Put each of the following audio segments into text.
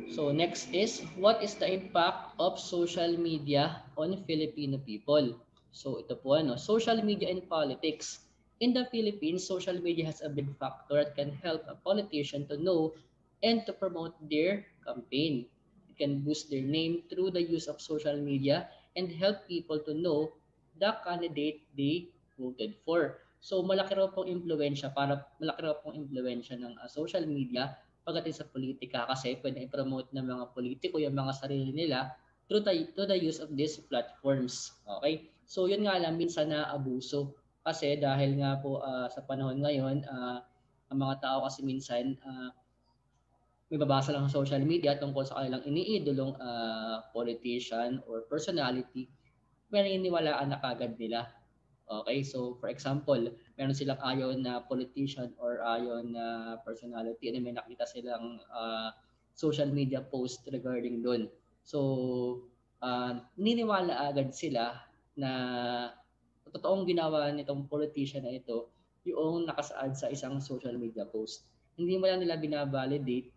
So next is, what is the impact of social media on Filipino people? So ito po social media and politics. In the Philippines, social media has a big factor that can help a politician to know and to promote their campaign. It can boost their name through the use of social media and help people to know the candidate they voted for. So malaki raw pong impluwensya ng social media pagdating sa politika kasi pwede i-promote ng mga politiko yung mga sarili nila through the use of these platforms. Okay? So yun nga lang minsan na abuso kasi dahil nga po sa panahon ngayon ang mga tao kasi minsan may babasa lang sa social media tungkol sa kanilang iniidolong politician or personality, paniniwalaan na kagad nila. Okay, so for example, meron silang ayaw na politician or ayaw na personality and may nakita silang social media post regarding doon. So, niniwala agad sila na totoong ginawa nitong politician na ito yung nakasaad sa isang social media post. Hindi mo lang nila binabalidate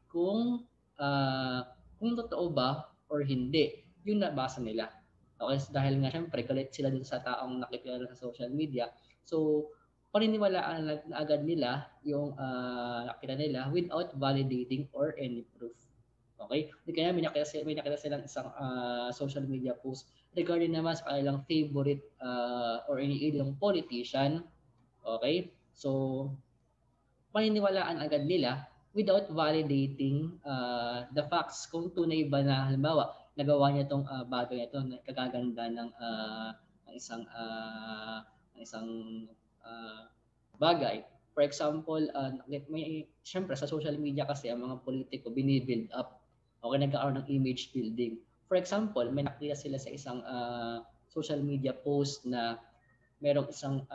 kung totoo ba or hindi yung nabasa nila. Okay, so dahil nga syempre galit sila dun sa taong nakikilala sa social media. So, paniniwalaan na agad nila yung nakita nila without validating or any proof. Okay? Di kaya may nakita silang isang social media post regarding naman sa kanilang favorite or iniidolong politician. Okay? So, paniniwalaan agad nila without validating the facts kung tunay ba na halimbawa nagawa niya itong bagay na ito na kagaganda ng isang ng isang uh, bagay. For example, may syempre sa social media kasi ang mga politiko bini-build up o nagkakaroon ng image building. For example, may nakita sila sa isang social media post na merong isang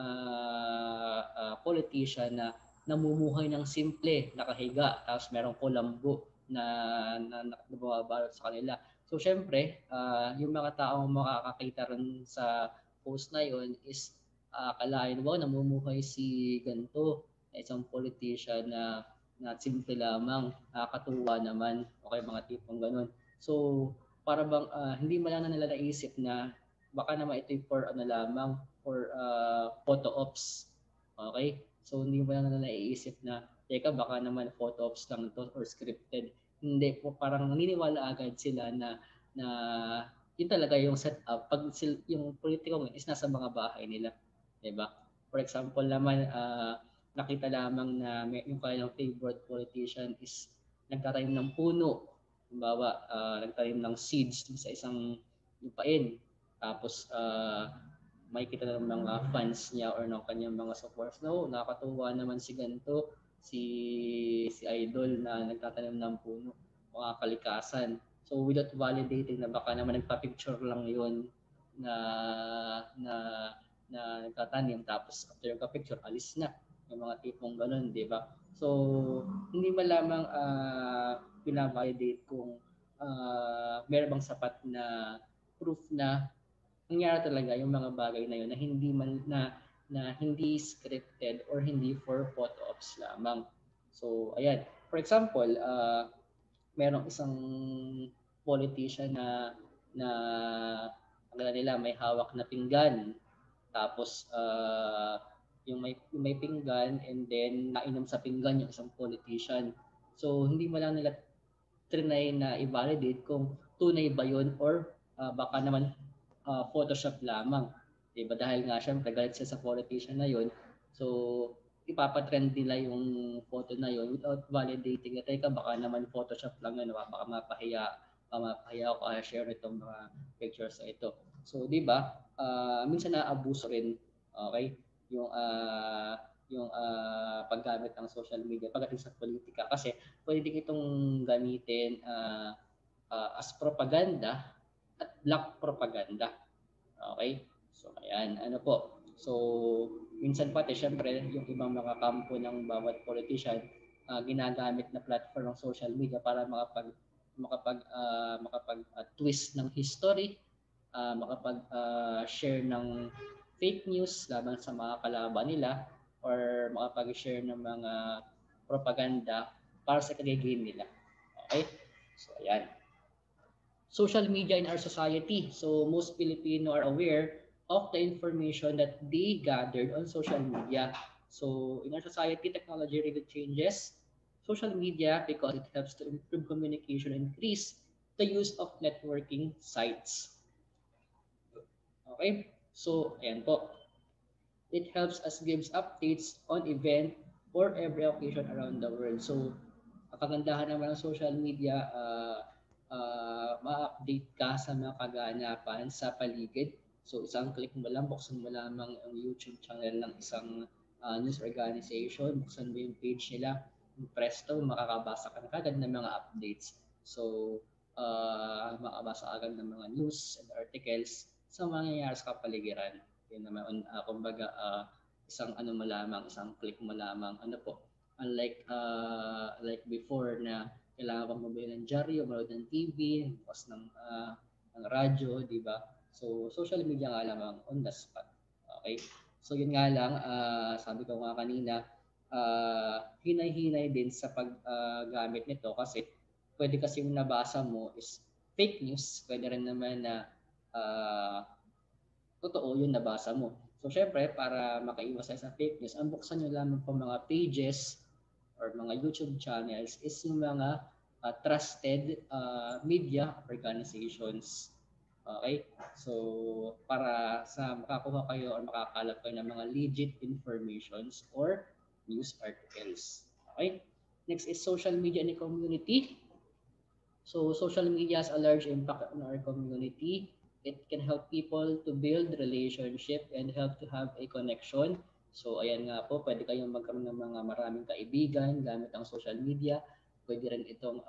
politician na namumuhay ng simple, nakahiga, tapos merong kulambo na bumabalot sa kanila. So, syempre, yung mga taong makakakita rin sa post na yon is kalain, wow, namumuhay si ganito, isang politician na simple lamang, nakakatuwa naman, okay, mga tipong ganun. So, para bang hindi man lang na nila naisip na baka naman ito for ano lamang, for photo ops. Okay? So hindi mo lang na naiisip na teka baka naman photo ops lang to or scripted. Hindi po, parang naniniwala agad sila na yun talaga yung setup pag yung politiko is nasa mga bahay nila, 'di ba? For example naman nakita lamang na yung kanilang favorite politician is nagtatanim ng puno. Halimbawa, nagtanim ng seeds sa isang lupain. Tapos makikita ng mga fans niya or ng kanyang mga supporters, no, nakakatuwa naman si ganito, si idol na nagtatanim ng puno, mga kalikasan. So without validating na baka naman nagpa-picture lang yun na na na nagtatanim tapos after yung picture alis na. Yung mga tipong ganun, di ba? So hindi man lamang binavalidate kung meron bang sapat na proof na nangyari talaga yung mga bagay na yun na hindi man na hindi scripted or hindi for photo ops lamang. So, ayan. For example, merong isang politician na ang nila may hawak na pinggan. Tapos yung may pinggan and then nainom sa pinggan yung isang politician. So, hindi mo lang nila trinay na i-validate kung tunay ba yun or baka naman Photoshop lamang. Diba? Dahil nga syempre galit siya sa politician na yun. So, ipapatrend nila yung photo na yun without validating na teka baka naman Photoshop lang yun, baka mapahiya ako kaya share itong mga pictures na ito. So, di ba? Minsan na-abuso rin, okay? Yung paggamit ng social media pagdating sa politika kasi pwede din itong gamitin as propaganda at black propaganda. Okay? So, ayan. Ano po? So, minsan pati, syempre, yung ibang mga kampo ng bawat politician, ginagamit na platform ng social media para makapag twist ng history, share ng fake news laban sa mga kalaban nila, or makapag-share ng mga propaganda para sa kagagain nila. Okay? So ayan. Social media in our society. So most Filipino are aware of the information that they gathered on social media. So in our society, technology really changes social media because it helps to improve communication and increase the use of networking sites. Okay? So, ayan po. It helps us gives updates on event or every occasion around the world. So, ang kagandahan naman ng social media, ma-update ka sa mga kaganapan sa paligid. So, isang click mo lang, buksan mo lamang ang YouTube channel ng isang news organization, buksan mo yung page nila, presto, makakabasa ka na kagad ng mga updates. So, makabasa agad ng mga news and articles sa mga nangyayari sa kapaligiran. Yun naman, kumbaga, isang ano mo lamang, isang click mo lamang, ano po, unlike like before na kailangan pang mabili ng dyaryo, manood ng TV, bukas ng radyo, di ba? So, social media nga lamang on the spot. Okay? So, yun nga lang, sabi ko nga kanina, hinay-hinay din sa paggamit nito kasi pwede kasi yung nabasa mo is fake news, pwede rin naman na totoo yung nabasa mo. So, syempre, para makaiwas sa fake news, ang buksan nyo lamang po mga pages or mga YouTube channels is yung mga trusted media organizations. Okay? So, para sa makakuha kayo or makakalap kayo ng mga legit informations or news articles. Okay? Next is social media in the community. So social media has a large impact on our community. It can help people to build relationship and help to have a connection. So ayan nga po, pwede kayong magkaroon ng mga maraming kaibigan gamit ang social media. Pwede rin itong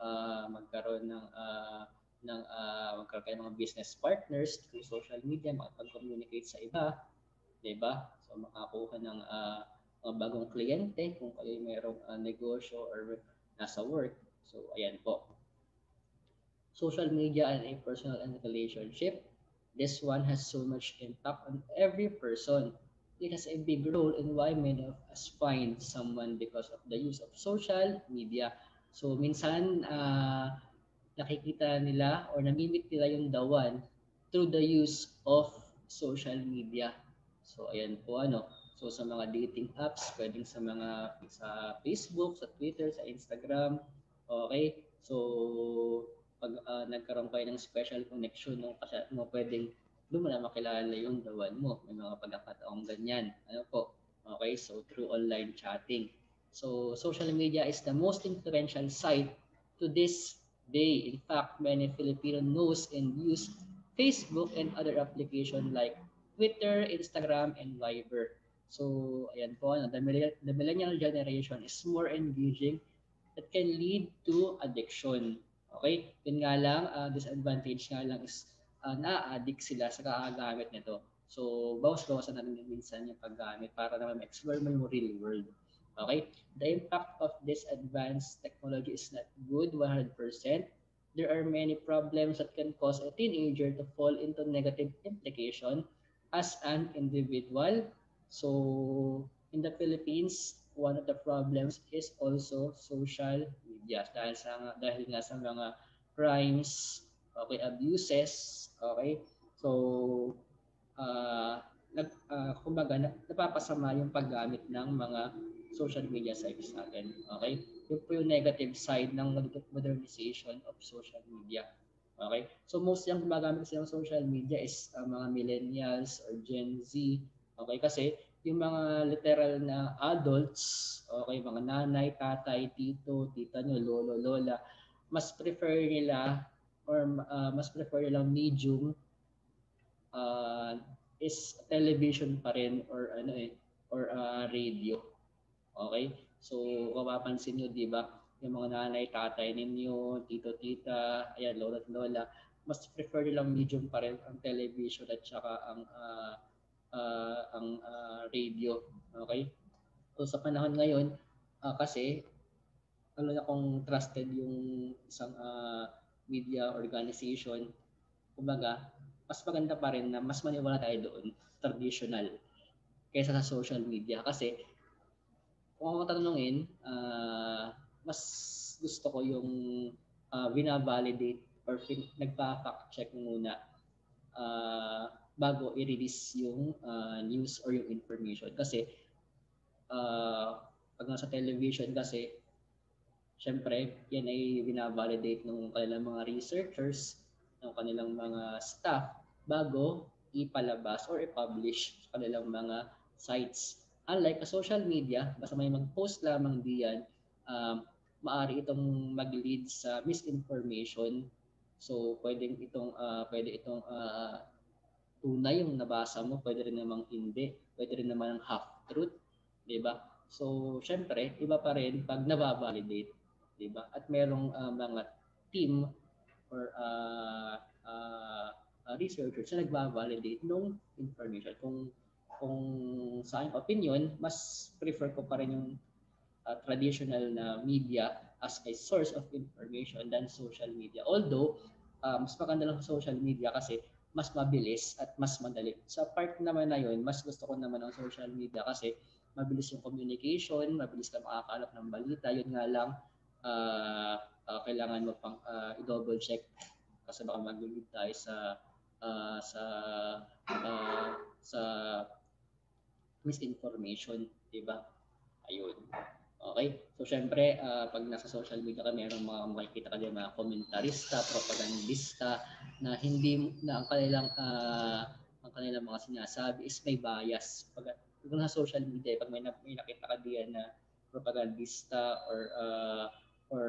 magkaroon kayo ng mga business partners through social media, makapag-communicate sa iba, 'di ba? So makakuha ng mga bagong kliyente kung kayo mayroong negosyo or nasa work. So ayan po, social media and a personal and relationship. This one has so much impact on every person. It has a big role in why many of us find someone because of the use of social media. So minsan nakikita nila or namimit nila yung the one through the use of social media. So ayan po ano. So sa mga dating apps, pwedeng sa Facebook, sa Twitter, sa Instagram. Okay? So pag nagkaroon kayo ng special connection no, kasi mo pwedeng doon mo na makilala yung the one mo. May mga pagkakataong ganyan. Ano po? Okay? So through online chatting. So social media is the most influential site to this day. In fact, many Filipino knows and use Facebook and other applications like Twitter, Instagram, and Viber. So, ayan po, the millennial generation is more engaging that can lead to addiction. Okay? Yun nga lang, disadvantage nga lang is na-addict sila sa kakagamit nito. So, bawas-bawasan na rin minsan yung paggamit para naman ma-explore mo yung real world. Okay? The impact of this advanced technology is not good 100%. There are many problems that can cause a teenager to fall into negative implication as an individual. So, in the Philippines, one of the problems is also social media dahil nga sa mga crimes, okay, abuses, okay. So, kumbaga napapasama yung paggamit ng mga social media sites natin. Okay? Yun po yung negative side ng modernization of social media. Okay? So most yung gumagamit sa social media is mga millennials or Gen Z. Okay? Kasi yung mga literal na adults, okay, mga nanay, tatay, tito, tita nyo, lolo, lola, mas prefer nila or mas prefer nilang medium is television pa rin or radio. Okay? So, kung mapapansin nyo, di ba, yung mga nanay, tatay ninyo, tito, tita, ayan, lola at lola, mas prefer nilang medium pa rin ang television at saka ang radio. Okay? So, sa panahon ngayon, kasi, ano na kung trusted yung isang media organization, kumbaga, mas maganda pa rin na mas maniwala tayo doon, traditional, kaysa sa social media. Kasi, kung ako tatanungin, mas gusto ko yung bina-validate or nagpa-fact check muna bago i-release yung news or yung information. Kasi pag nasa television kasi, syempre, yan ay binavalidate ng kanilang mga researchers, ng kanilang mga staff bago ipalabas or i-publish sa kanilang mga sites. Unlike sa social media, basta may mag-post lamang diyan, maaari itong mag-lead sa misinformation. So pwede itong tunay yung nabasa mo, pwede rin namang hindi, pwede rin naman half truth, 'di ba? So, syempre, iba pa rin pag nababalidate, 'di ba? At merong mga team or researchers na nagbabalidate ng information. Kung sa aking opinion, mas prefer ko pa rin yung traditional na media as a source of information than social media. Although, mas maganda lang sa social media kasi mas mabilis at mas madali. Sa part naman na yun, mas gusto ko naman ang social media kasi mabilis yung communication, mabilis ka makakalap ng balita. Yun nga lang, kailangan mo pang i-double check kasi baka mag-lead tayo uh, sa uh, sa misinformation, di ba? Ayun. Okay? So, syempre, pag nasa social media ka, mayroong mga makikita ka din mga komentarista, propagandista, na hindi, na ang kanilang mga sinasabi is may bias. Pag nasa social media, pag may nakita ka diyan na propagandista or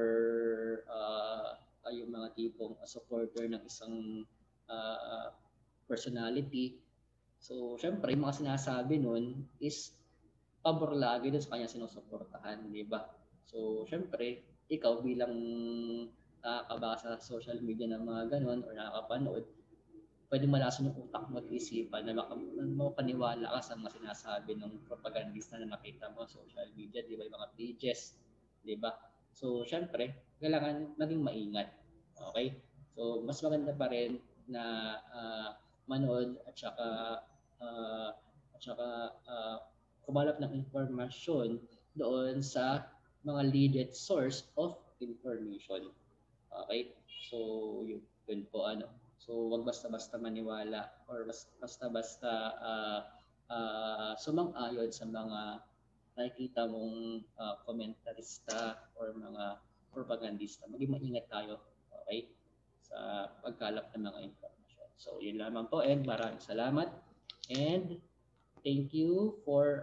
yung mga tipong supporter ng isang personality, so, syempre, yung mga sinasabi nun is pabor lagi dun sa kanya sinusuportahan, di ba? So, syempre, ikaw bilang nakakabasa sa social media ng mga ganun or nakakapanood, pwede malason yung utak mo at isipan na makapaniwala ka sa mga sinasabi ng propagandista na nakita mo sa social media, di ba? Yung mga pages, di ba? So, syempre, kailangan maging maingat. Okay? So, mas maganda pa rin na manood uh, at saka kumalap ng informasyon doon sa mga legit source of information. Okay? So, yun po ano. So, wag basta-basta maniwala or basta-basta sumang-ayon sa mga nakikita mong komentarista or mga propagandista. Maging maingat tayo, okay, sa pagkalap ng mga informasyon. So, yun lamang po and maraming salamat and thank you for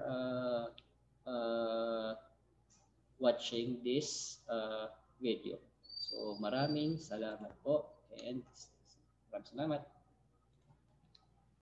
watching this video. So maraming salamat po and maraming salamat.